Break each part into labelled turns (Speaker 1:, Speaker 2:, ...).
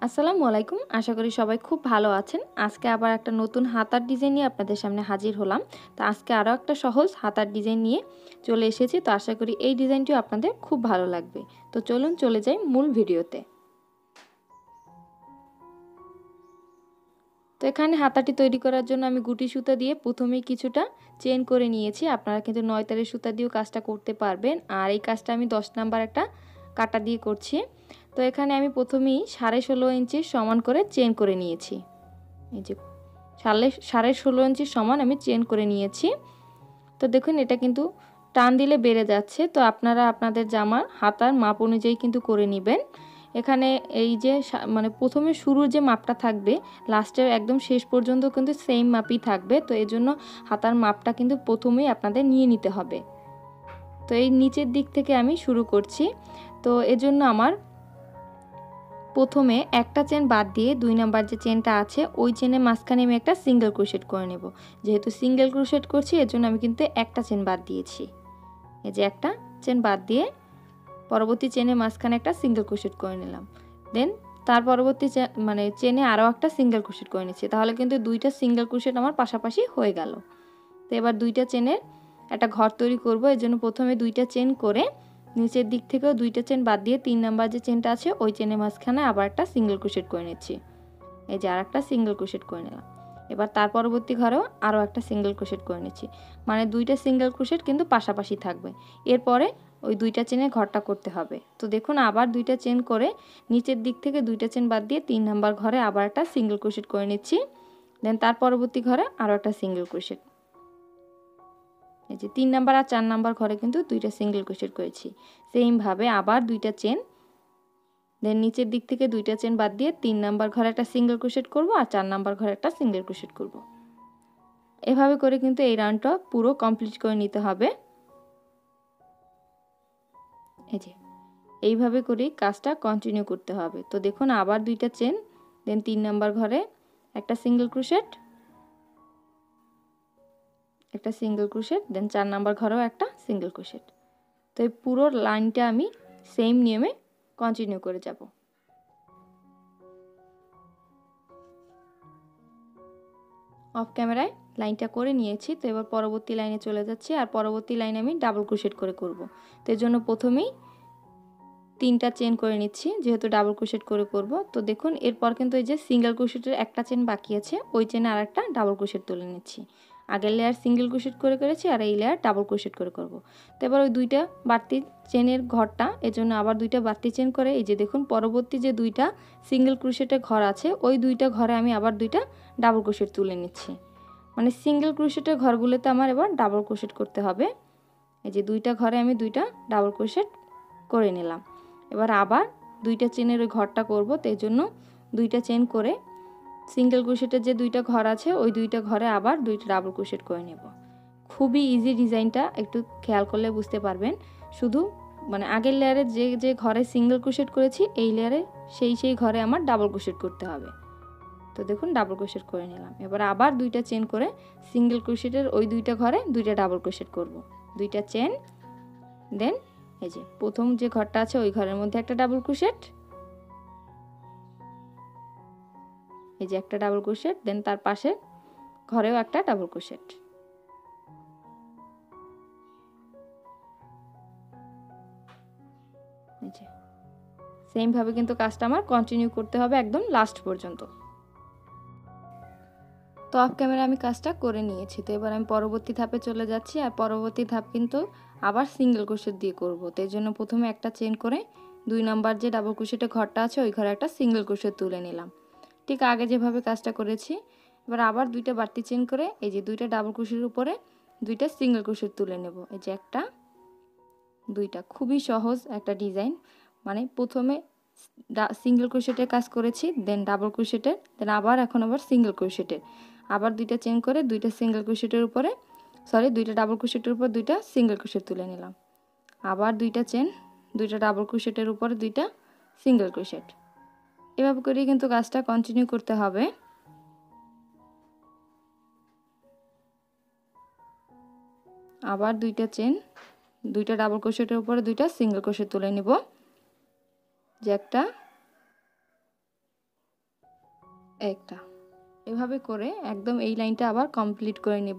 Speaker 1: আসসালামু আলাইকুম। আশা করি সবাই খুব ভালো আছেন। আজকে আবার একটা নতুন হাতার ডিজাইন নিয়ে আপনাদের সামনে হাজির হলাম। তো আজকে আরও একটা সহজ হাতার ডিজাইন নিয়ে চলে এসেছি। তো আশা করি এই ডিজাইনটিও আপনাদের খুব ভালো লাগবে। তো চলুন চলে যাই মূল ভিডিওতে। তো এখানে হাতাটি তৈরি করার জন্য আমি গুটি সুতা দিয়ে প্রথমেই কিছুটা চেন করে নিয়েছি। আপনারা কিন্তু 9 তারের সুতা দিয়েও কাজটা করতে পারবেন। আর এই কাজটা আমি 10 নাম্বার একটা কাটা দিয়ে করছি। তো এখানে আমি প্রথমেই 16.5 ইঞ্চি সমান করে চেন করে নিয়েছি। এই যে 16.5 ইঞ্চি সমান আমি চেন করে নিয়েছি। তো দেখুন এটা কিন্তু টান দিলে বেড়ে যাচ্ছে। তো আপনারা আপনাদের জামার হাতার মাপ অনুযায়ী কিন্তু করে নেবেন। এখানে এই যে মানে প্রথমে শুরুর যে মাপটা থাকবে লাস্টের একদম শেষ পর্যন্ত কিন্তু সেম মাপই থাকবে। তো এই জন্য হাতার মাপটা কিন্তু প্রথমেই আপনাদের নিয়ে নিতে হবে। তো এই নিচের দিক থেকে আমি শুরু করছি। তো এজন্য আমার প্রথমে একটা চেন বাদ দিয়ে 2 নাম্বার যে চেনটা আছে ওই চেনের মাঝখানে আমি একটা সিঙ্গেল ক্রোশেট করে নেব। যেহেতু সিঙ্গেল ক্রোশেট করছি এর জন্য আমি কিন্তু একটা চেন বাদ দিয়েছি। এই যে একটা চেন বাদ দিয়ে পরবর্তী চেনের মাঝখানে একটা সিঙ্গেল ক্রোশেট করে নিলাম। দেন তার পরবর্তী মানে চেনে আরও একটা সিঙ্গেল ক্রোশেট করে নিচ্ছি। তাহলে কিন্তু দুইটা সিঙ্গেল ক্রোশেট আমার পাশাপাশি হয়ে গেল। তো এবার দুইটা চেনের একটা ঘর তৈরি করব। এর জন্য প্রথমে দুইটা চেন করে নিচের দিক থেকেও দুইটা চেন বাদ দিয়ে 3 নাম্বার যে চেনটা আছে ওই চেনের মাঝখানে আবার একটা সিঙ্গেল ক্রোশেট করে নিচ্ছি। এই যে আরেকটা সিঙ্গেল ক্রোশেট করে নিলাম। এবার তার পরবর্তী ঘরেও আরও একটা সিঙ্গেল ক্রোশেট করে নিচ্ছি। মানে দুইটা সিঙ্গেল ক্রোশেট কিন্তু পাশাপাশি থাকবে। এরপরে ওই দুইটা চেনের ঘরটা করতে হবে। তো দেখুন আবার দুইটা চেন করে নিচের দিক থেকে দুইটা চেন বাদ দিয়ে 3 নাম্বার ঘরে আবার একটা সিঙ্গেল ক্রোশেট করে নিচ্ছি। দেন তার পরবর্তী ঘরে আরও একটা সিঙ্গেল ক্রোশেট। এই যে 3 নাম্বার আর 4 নাম্বার ঘরে কিন্তু দুইটা সিঙ্গেল ক্রোশেট করেছি। সেমভাবে আবার দুইটা চেন, দেন নিচের দিক থেকে দুইটা চেন বাদ দিয়ে 3 নাম্বার ঘরে একটা সিঙ্গেল ক্রোশেট করব আর 4 নাম্বার ঘরে একটা সিঙ্গেল ক্রোশেট করব। এভাবে করে কিন্তু এই রাউন্ডটা পুরো কমপ্লিট করে নিতে হবে। এই যে এইভাবে করেই কাজটা কন্টিনিউ করতে হবে। তো দেখুন আবার দুইটা চেন, দেন 3 নাম্বার ঘরে একটা সিঙ্গেল ক্রোশেট, একটা সিঙ্গেল ক্রোশেট, দেন 4 নাম্বার ঘরেও একটা সিঙ্গেল ক্রোশেট। তো এই পুরো লাইনটা আমি সেম নিয়মে কন্টিনিউ করে যাব। অফ ক্যামেরায় লাইনটা করে নিয়েছি। তো এবার পরবর্তী লাইনে চলে যাচ্ছি। আর পরবর্তী লাইনে আমি ডাবল ক্রোশেট করে করব। তো এর জন্য প্রথমেই 3টা চেন করে নিচ্ছি, যেহেতু ডাবল ক্রোশেট করে করব। তো দেখুন এরপর কিন্তু এই যে সিঙ্গেল ক্রোশেটের একটা চেন বাকি আছে, ওই চেনে আরেকটা ডাবল ক্রোশেট তুলে নিচ্ছি। আগের লেয়ার সিঙ্গেল ক্রোশেট করে করেছি আর এই লেয়ার ডাবল ক্রোশেট করে করব। তো এবার ওই দুইটা বাড়তি চেনের ঘরটা, এজন্য আবার দুইটা বাড়তি চেন করে এই যে দেখুন পরবর্তী যে দুইটা সিঙ্গেল ক্রোশেটের ঘর আছে ওই দুইটা ঘরে আমি আবার দুইটা ডাবল ক্রোশেট তুলে নিচ্ছি। মানে সিঙ্গেল ক্রোশেটের ঘরগুলোতে আমার এবার ডাবল ক্রোশেট করতে হবে। এই যে দুইটা ঘরে আমি দুইটা ডাবল ক্রোশেট করে নিলাম। এবার আবার দুইটা চেনের ওই ঘরটা করব। তো এই জন্য দুইটা চেন করে সিঙ্গেল ক্রোশেটের যে দুইটা ঘর আছে ওই দুইটা ঘরে আবার দুইটা ডাবল ক্রোশেট করে নেব। খুবই ইজি ডিজাইনটা, একটু খেয়াল করলে বুঝতে পারবেন। শুধু মানে আগের লেয়ারে যে যে ঘরে সিঙ্গেল ক্রোশেট করেছি এই লেয়ারে সেই ঘরে আমার ডাবল ক্রোশেট করতে হবে। তো দেখুন ডাবল ক্রোশেট করে নিলাম। এবার আবার দুইটা চেন করে সিঙ্গেল ক্রোশেটের ওই দুইটা ঘরে দুইটা ডাবল ক্রোশেট করব। দুইটা চেন, দেন এই যে প্রথম যে ঘরটা আছে ওই ঘরের মধ্যে একটা ডাবল ক্রোশেট, এই যে একটা ডাবল ক্রোশেট, দেন তার পাশে ঘরেও একটা ডাবল ক্রোশেট। এই যে সেম ভাবে কিন্তু কাজটা আমার কন্টিনিউ করতে হবে একদম লাস্ট পর্যন্ত। তো অফ ক্যামেরা আমি কাজটা করে নিয়েছি। তো এবার আমি পরবর্তী ধাপে চলে যাচ্ছি। আর পরবর্তী ধাপ কিন্তু আবার সিঙ্গেল ক্রোশেট দিয়ে করব। তো এই জন্য প্রথমে একটা চেন করে 2 নাম্বার যে ডাবল ক্রোশেটের ঘরটা আছে ওই ঘরে একটা সিঙ্গেল ক্রোশেট তুলে নিলাম, ঠিক আগে যেভাবে কাজটা করেছি। এবার আবার দুইটা বাড়তি চেন করে এই যে দুইটা ডাবল ক্রোশেটের উপরে দুইটা সিঙ্গেল ক্রোশেট তুলে নেব। এই যে একটা, দুইটা, খুবই সহজ একটা ডিজাইন। মানে প্রথমে সিঙ্গেল ক্রোশেটের কাজ করেছি, দেন ডাবল ক্রোশেটের, দেন আবার এখন আবার সিঙ্গেল ক্রোশেটের, আবার দুইটা চেন করে দুইটা সিঙ্গেল ক্রোশেটের উপরে দুইটা ডাবল ক্রোশেটের উপর দুইটা সিঙ্গেল ক্রোশেট তুলে নিলাম। আবার দুইটা চেন, দুইটা ডাবল ক্রোশেটের উপরে দুইটা সিঙ্গেল ক্রোশেট। এভাবে করেই কিন্তু কাজটা কন্টিনিউ করতে হবে। আবার দুইটা চেন, দুইটা ডাবল ক্রোশেটের উপরে দুইটা সিঙ্গেল ক্রোশেট তুলে নিব। যে একটা, একটা, এভাবে করে একদম এই লাইনটা আবার কমপ্লিট করে নেব।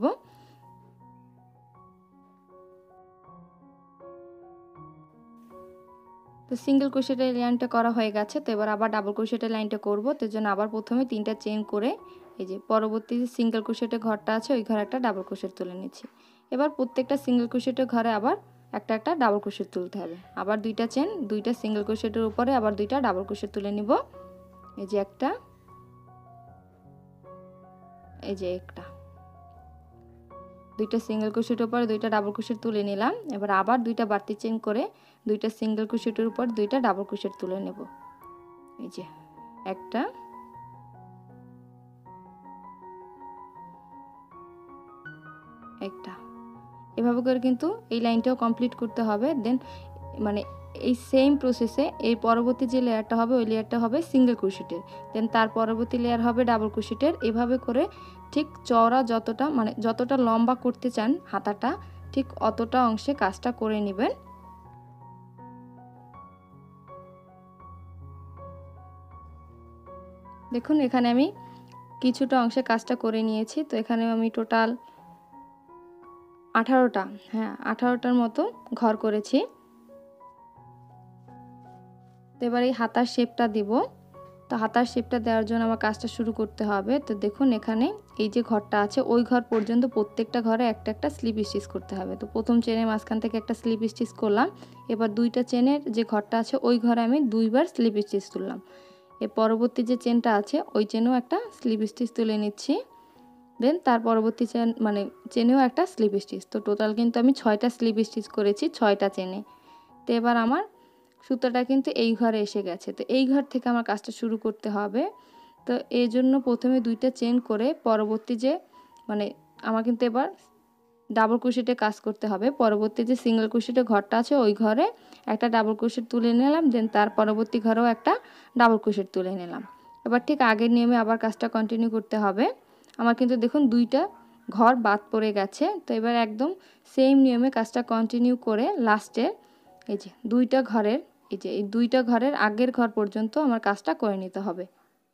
Speaker 1: তো সিঙ্গেল ক্রোশেটের লাইনটা করা হয়ে গেছে। তো এবার আবার ডাবল ক্রোশেটের লাইনটা করব। তো জন্য আবার প্রথমে 3টা চেন করে এই যে পরবর্তী যে সিঙ্গেল ক্রোশেটের ঘরটা আছে ওই ঘরে একটা ডাবল ক্রোশেট তুলে নিচ্ছি। এবার প্রত্যেকটা সিঙ্গেল ক্রোশেটের ঘরে আবার একটা একটা ডাবল ক্রোশেট তুলতে হবে। আবার 2টা চেন, 2টা সিঙ্গেল ক্রোশেটের উপরে আবার 2টা ডাবল ক্রোশেট তুলে নিব। এই যে একটা, এই যে একটা, 2টা সিঙ্গেল ক্রোশেটের উপরে 2টা ডাবল ক্রোশেট তুলে নিলাম। এবার আবার 2টা বাড়তি চেন করে 2টা সিঙ্গেল ক্রোশেটের উপর 2টা ডাবল ক্রোশেট তুলে নেব। এই যে একটা, একটা, এভাবে করে কিন্তু এই লাইনটাও কমপ্লিট করতে হবে। দেন মানে এই সেম প্রসেসে এই পরবর্তী যে লেয়ারটা হবে ওই লেয়ারটা হবে সিঙ্গেল ক্রোশেটের, দেন তার পরবর্তী লেয়ার হবে ডাবল ক্রোশেটের। এভাবে করে ঠিক চওড়া যতটা মানে যতটা লম্বা করতে চান হাতাটা ঠিক অতটা অংশে কাজটা করে নেবেন। দেখুন এখানে আমি কিছুটা অংশে কাজটা করে নিয়েছি। তো এখানে আমি টোটাল 18টা, হ্যাঁ 18টার মতো ঘর করেছি। তো এবার এই হাতার শেপটা দিব। তো হাতার শেপটা দেওয়ার জন্য আমার কাজটা শুরু করতে হবে। তো দেখুন এখানে এই যে ঘরটা আছে ওই ঘর পর্যন্ত প্রত্যেকটা ঘরে একটা একটা স্লিপ স্টিচ করতে হবে। তো প্রথম চেনের মাঝখান থেকে একটা স্লিপ স্টিচ করলাম। এবার 2টা চেনের যে ঘরটা আছে ওই ঘরে আমি 2বার স্লিপ স্টিচ তুললাম। এর পরবর্তী যে চেনটা আছে ওই চেনেও একটা স্লিপ স্টিচ তুলে নিচ্ছি। দেন তার পরবর্তী চেন মানে চেনেও একটা স্লিপ স্টিচ। তো টোটাল কিন্তু আমি 6টা স্লিপ স্টিচ করেছি 6টা চেনে। তো এবার আমার সুতোটা কিন্তু এই ঘরে এসে গেছে। তো এই ঘর থেকে আমার কাজটা শুরু করতে হবে। তো এই জন্য প্রথমে 2টা চেন করে পরবর্তী যে মানে আমার কিন্তু এবার ডাবল ক্রোশেটে কাজ করতে হবে। পরবর্তী যে সিঙ্গেল ক্রোশেটে ঘরটা আছে ওই ঘরে একটা ডাবল ক্রোশেট তুলে নিলাম। দেন তার পরবর্তী ঘরেও একটা ডাবল ক্রোশেট তুলে নিলাম। এবার ঠিক আগের নিয়মে আবার কাজটা কন্টিনিউ করতে হবে। আমার কিন্তু দেখুন 2টা ঘর বাদ পড়ে গেছে। তো এবার একদম সেম নিয়মে কাজটা কন্টিনিউ করে লাস্টে এই যে 2টা ঘরের এই যে এই 2টা ঘরের আগের ঘর পর্যন্ত আমার কাজটা করে নিতে হবে।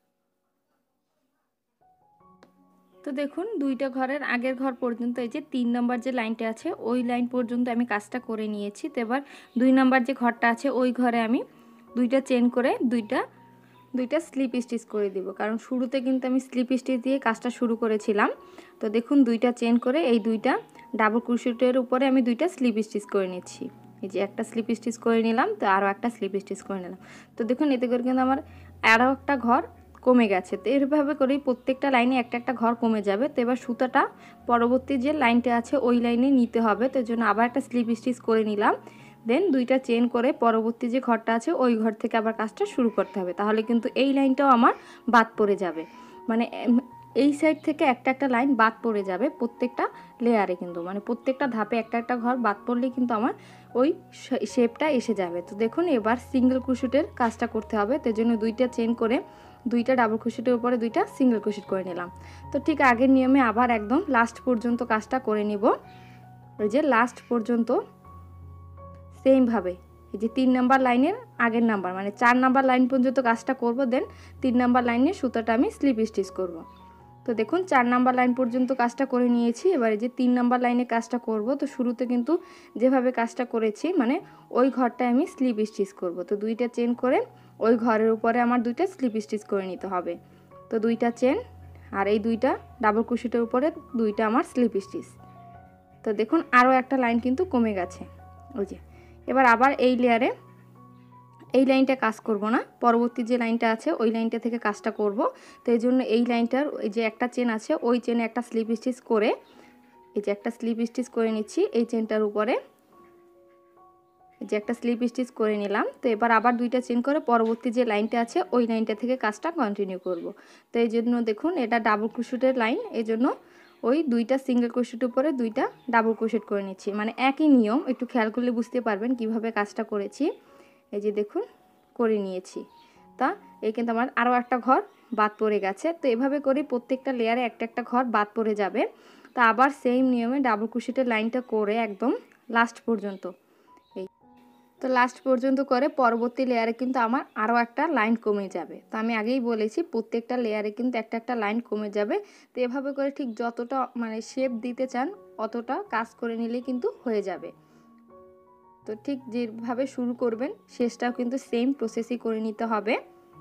Speaker 1: তো দেখুন 2টা ঘরের আগের ঘর পর্যন্ত এই যে 3 নম্বর যে লাইনটা আছে ওই লাইন পর্যন্ত আমি কাজটা করে নিয়েছি। তো এবার 2 নম্বর যে ঘরটা আছে ওই ঘরে আমি 2টা চেন করে 2টা স্লিপ স্টিচ করে দিব, কারণ শুরুতে কিন্তু আমি স্লিপ স্টিচ দিয়ে কাজটা শুরু করেছিলাম। তো দেখুন 2টা চেন করে এই 2টা ডাবল ক্রোশেটের উপরে আমি 2টা স্লিপ স্টিচ করে নিচ্ছি। এই যে একটা স্লিপ স্টিচ করে নিলাম, তো আরও একটা স্লিপ স্টিচ করে নিলাম। তো দেখুন এতে করে কিন্তু আমার আরও একটা ঘর কমে গেছে। তো এভাবে করেই প্রত্যেকটা লাইনে একটা একটা ঘর কমে যাবে। তো এবার সুতাটা পরবর্তী যে লাইনটা আছে ওই লাইনে নিতে হবে। তো এর জন্য আবার একটা স্লিপ স্টিচ করে নিলাম। দেন 2টা চেন করে পরবর্তী যে ঘরটা আছে ওই ঘর থেকে আবার কাজটা শুরু করতে হবে। তাহলে কিন্তু এই লাইনটাও আমার বাদ পড়ে যাবে, মানে এই সাইড থেকে একটা একটা লাইন বাদ পড়ে যাবে প্রত্যেকটা লেয়ারে, কিন্তু মানে প্রত্যেকটা ধাপে একটা একটা ঘর বাদ পড়লেই কিন্তু আমার ওই শেপটা এসে যাবে। তো দেখুন এবার সিঙ্গেল ক্রোশেটের কাজটা করতে হবে। তো জন্য 2টা চেন করে 2টা ডাবল ক্রোশেটের উপরে 2টা সিঙ্গেল ক্রোশেট করে নিলাম। তো ঠিক আগের নিয়মে আবার একদম লাস্ট পর্যন্ত কাজটা করে নিব। ওই যে লাস্ট পর্যন্ত সেমভাবে এই যে 3 নাম্বার লাইনের আগের নাম্বার মানে 4 নাম্বার লাইন পর্যন্ত কাজটা করব। দেন 3 নাম্বার লাইনে সুতাটা আমি স্লিপ স্টিচ করব। তো দেখুন 4 নাম্বার লাইন পর্যন্ত কাজটা করে নিয়েছি। এবার এই যে 3 নাম্বার লাইনে কাজটা করব। তো শুরুতে কিন্তু যেভাবে কাজটা করেছি মানে ওই ঘরটায় আমি স্লিপ স্টিচ করব। তো 2টা চেন করে ওই ঘরের উপরে আমার 2টা স্লিপ স্টিচ করে নিতে হবে। তো 2টা চেন আর এই 2টা ডাবল ক্রোশেটের উপরে 2টা আমার স্লিপ স্টিচ। তো দেখুন আরও একটা লাইন কিন্তু কমে গেছে। ওই যে এবার আবার এই লেয়ারে এই লাইনটা কাজ করব না, পরবর্তী যে লাইনটা আছে ওই লাইনটা থেকে কাজটা করব। তো এই জন্য এই লাইনটার এই যে একটা চেন আছে ওই চেনে একটা স্লিপ স্টিচ করে এই যে একটা স্লিপ স্টিচ করে নিচ্ছি এই চেনটার উপরে, এই যে একটা স্লিপ স্টিচ করে নিলাম। তো এবার আবার 2টা চেন করে পরবর্তী যে লাইনটা আছে ওই লাইনটা থেকে কাজটা কন্টিনিউ করব। তো এই জন্য দেখুন এটা ডাবল ক্রোশেটের লাইন, এই জন্য ওই 2টা সিঙ্গেল ক্রোশেটের উপরে 2টা ডাবল ক্রোশেট করে নিচ্ছি। মানে একই নিয়ম, একটু খেয়াল করলে বুঝতে পারবেন কিভাবে কাজটা করেছি। এই যে দেখুন করে নিয়েছি। তা এই কিন্তু আমার আরও একটা ঘর বাদ পড়ে গেছে। তো এভাবে করে প্রত্যেকটা লেয়ারে একটা একটা ঘর বাদ পড়ে যাবে। তা আবার সেম নিয়মে ডাবল ক্রোশেটের লাইনটা করে একদম লাস্ট পর্যন্ত তো লাস্ট পর্যন্ত করে পরবর্তী লেয়ারে কিন্তু আমার আরও একটা লাইন কমে যাবে। তো আমি আগেই বলেছি প্রত্যেকটা লেয়ারে কিন্তু একটা একটা লাইন কমে যাবে। তো এভাবে করে ঠিক যতটা মানে শেপ দিতে চান অতটা কাজ করে নিলেই কিন্তু হয়ে যাবে। তো ঠিক যেভাবে শুরু করবেন শেষটাও কিন্তু সেম প্রসেসই করে নিতে হবে।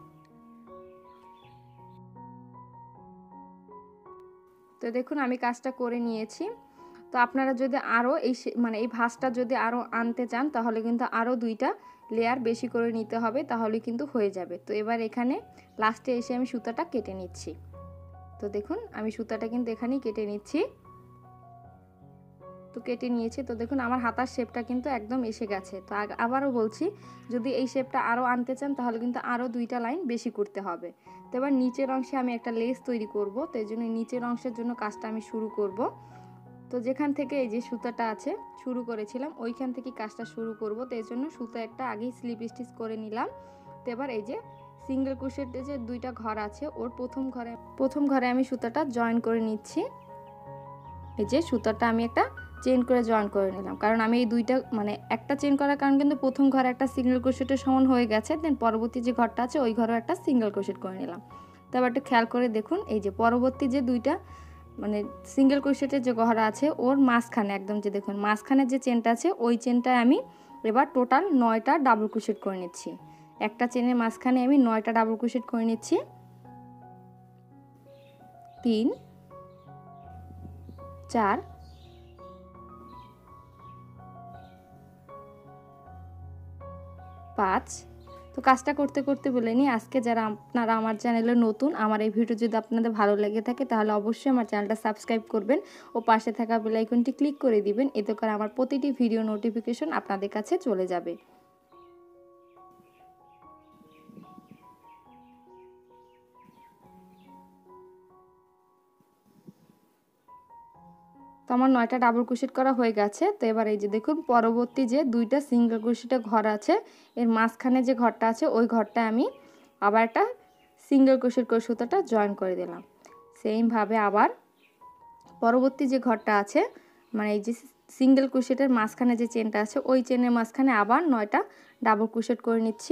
Speaker 1: তো দেখুন আমি কাজটা করে নিয়েছি। তো আপনারা যদি আরও এই ভাঁজটা যদি আরও আনতে চান তাহলে কিন্তু আরও 2টা লেয়ার বেশি করে নিতে হবে, তাহলে কিন্তু হয়ে যাবে। তো এবার এখানে লাস্টে এসে আমি সুতাটা কেটে নিচ্ছি। তো দেখুন আমি সুতাটা কিন্তু এখানেই কেটে নিচ্ছি। তো কেটে নিয়েছি। তো দেখুন আমার হাতার শেপটা কিন্তু একদম এসে গেছে। তো আবারও বলছি যদি এই শেপটা আরও আনতে চান তাহলে কিন্তু আরও 2টা লাইন বেশি করতে হবে। তো এবার নিচের অংশে আমি একটা লেস তৈরি করব। তো এই জন্য নিচের অংশের জন্য কাজটা আমি শুরু করব। তো যেখান থেকে এই যে সুতাটা আছে শুরু করেছিলাম ওইখান থেকে কাজটা শুরু করব। তো এই জন্য সুতা একটা আগেই স্লিপ স্টিচ করে নিলাম। তো এবার এই যে সিঙ্গেল ক্রোশেটে যে 2টা ঘর আছে ওর প্রথম ঘরে আমি সুতাটা জয়েন করে নিচ্ছি। এই যে সুতাটা আমি একটা চেন করে জয়েন করে নিলাম, কারণ আমি এই 2টা মানে একটা চেন করার কারণ কিন্তু প্রথম ঘরে একটা সিঙ্গেল ক্রোশেটের সমান হয়ে গেছে। দেন পরবর্তী যে ঘরটা আছে ওই ঘরেও একটা সিঙ্গেল ক্রোশেট করে নিলাম। তো এবার একটু খেয়াল করে দেখুন এই যে পরবর্তী যে 2টা মানে সিঙ্গেল ক্রোশেটের যে ঘর আছে ওর মাঝখানে একদম যে দেখুন মাঝখানে যে চেনটা আছে ওই চেনটায় আমি এবার টোটাল 9টা ডাবল ক্রোশেট করে নিচ্ছি। একটা চেনের মাঝখানে আমি 9টা ডাবল ক্রোশেট করে নিচ্ছি। 3 4 5। তো কাজটা করতে করতে বলে নিই আজকে যারা আপনারা আমার চ্যানেলে নতুন, আমার এই ভিডিও যদি আপনাদের ভালো লেগে থাকে তাহলে অবশ্যই আমার চ্যানেলটা সাবস্ক্রাইব করবেন ও পাশে থাকা বেল আইকনটি ক্লিক করে দিবেন। এতে করে আমার প্রতিটি ভিডিও নোটিফিকেশন আপনাদের কাছে চলে যাবে। তো আমার 9টা ডাবল ক্রোশেট করা হয়ে গেছে। তো এবার এই যে দেখুন পরবর্তী যে 2টা সিঙ্গেল ক্রোশেটের ঘর আছে এর মাঝখানে যে ঘরটা আছে ওই ঘরটা আমি আবার একটা সিঙ্গেল ক্রোশেট করে সুতাটা জয়েন করে দিলাম। সেমভাবে আবার পরবর্তী যে ঘরটা আছে মানে এই যে সিঙ্গেল ক্রোশেটের মাঝখানে যে চেনটা আছে ওই চেনের মাঝখানে আবার 9টা ডাবল ক্রোশেট করে নিচ্ছি।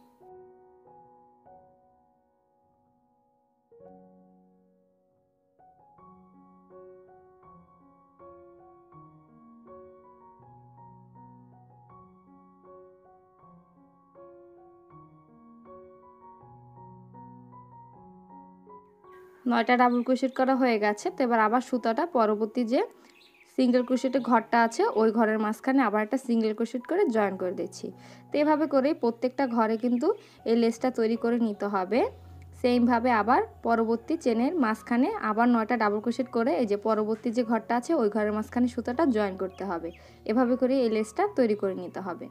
Speaker 1: নয়টা ডাবল ক্রোশেট করা হয়ে গেছে। তো এবার আবার সুতাটা পরবর্তী যে সিঙ্গেল ক্রোশেটের ঘরটা আছে ওই ঘরের মাঝখানে আবার একটা সিঙ্গেল ক্রোশেট করে জয়েন করে দিচ্ছি। তো এভাবে করে প্রত্যেকটা ঘরে কিন্তু এই লেসটা তৈরি করে নিতে হবে। সেমভাবে আবার পরবর্তী চেনের মাঝখানে আবার 9টা ডাবল ক্রোশেট করে এই যে পরবর্তী যে ঘরটা আছে ওই ঘরের মাঝখানে সুতাটা জয়েন করতে হবে। এভাবে করে এই লেসটা তৈরি করে নিতে হবে।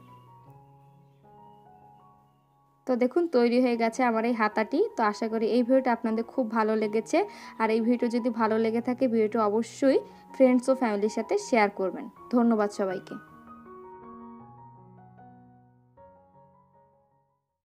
Speaker 1: তো দেখুন তৈরি হয়ে গেছে আমার এই হাতাটি। তো আশা করি এই ভিডিওটা আপনাদের খুব ভালো লেগেছে। আর এই ভিডিও যদি ভালো লেগে থাকে ভিডিওটা অবশ্যই ফ্রেন্ডস ও ফ্যামিলির সাথে শেয়ার করবেন। ধন্যবাদ সবাইকে।